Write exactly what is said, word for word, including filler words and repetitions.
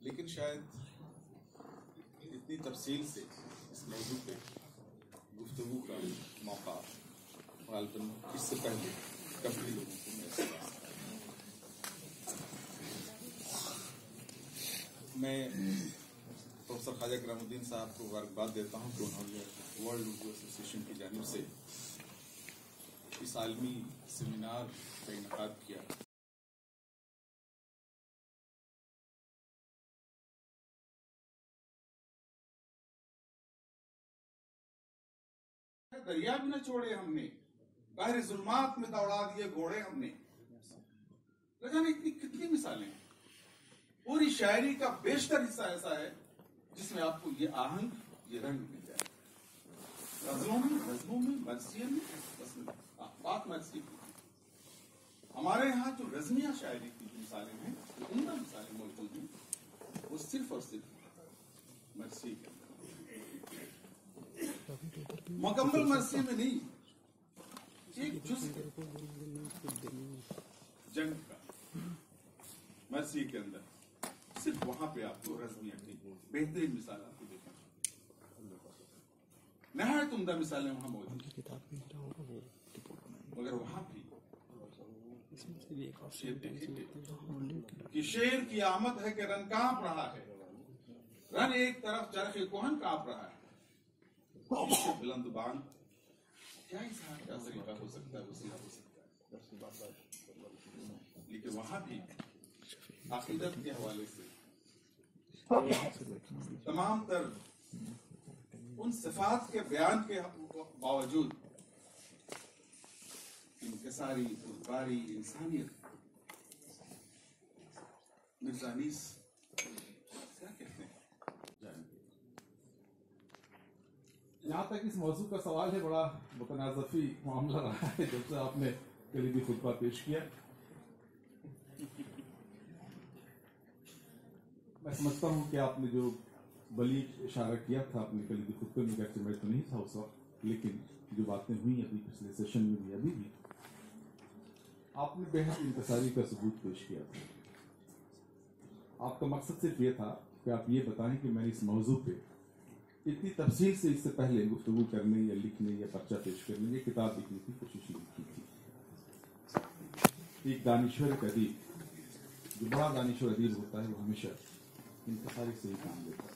लेकिन शायद इतनी तफसील से इस मौजूद पे गुफ्तगू का मौका गालिबन इससे पहले कभी लोगों को नहीं मिला। मैं प्रोफेसर ख्वाजा करामुद्दीन साहब को मुबारकबाद देता हूँ कि उन्होंने वर्ल्ड उर्दू एसोसिएशन की जानिब से इस आलमी सेमिनार का इनेकाद किया। दरिया भी न छोड़े हमने, बाहर जुल्मात में दौड़ा दिए घोड़े हमने। न जाने इतनी कितनी मिसालें हैं। पूरी शायरी का बेशतर हिस्सा ऐसा है जिसमें आपको ये आहंग, ये रंग मिल जाए। गजलों में, नज़्मों में, मर्सियन में, बात मर्सी की। हमारे यहाँ जो रज़मिया शायरी की मिसालें हैं, जो उम्दा मिसालें मौजूद हैं, वो सिर्फ और सिर्फ मर्सी के मुकम्मल मर्सी में नहीं, एक जुज़ जंग का मर्सी के अंदर सिर्फ वहां पे आपको रज़मिया की बेहतरीन मिसाल आपको देखना, नहायत उम्दा मिसालें वहां मौजूद हैं। मगर वहां भी शेर कि शेर की आमद है कि रन कांप रहा है, रन एक तरफ चरखे कोहन कांप रहा है। बुलंद बांग क्या इजहार क्या तरीका हो सकता है, वसीला हो सकता है, लेकिन वहां भी अकीदत के हवाले से तमाम तर उन सिफात के बयान के बावजूद इंकिसारी, खुदबारी, इंसानियत, मिर्जानीस क्या कहते हैं। यहाँ तक इस मौजू का सवाल है, बड़ा मुतनाज़फ़ी मामला रहा है जब से आपने कलीदी खुतबा पेश किया। मैं समझता हूँ कि आपने जो बलीग इशारा किया था अपने कलीदी खुतबे में, अगरचे मैं तो नहीं था उस वक्त, लेकिन जो बातें हुई अभी पिछले सेशन में भी, अभी भी आपने बेहद इंतसारी का सबूत पेश किया था। आपका मकसद सिर्फ ये था कि आप ये बताएं कि मैंने इस मौजू पे इतनी तफसील से इससे पहले गुफ्तगू करने या लिखने या पर्चा पेश करने या किताब लिखने की कोशिश नहीं की थी। एक दानिश्वर अदीब, जो बड़ा दानिश्वर अदीब होता है, वो हमेशा इंतसारी से ही काम लेता है।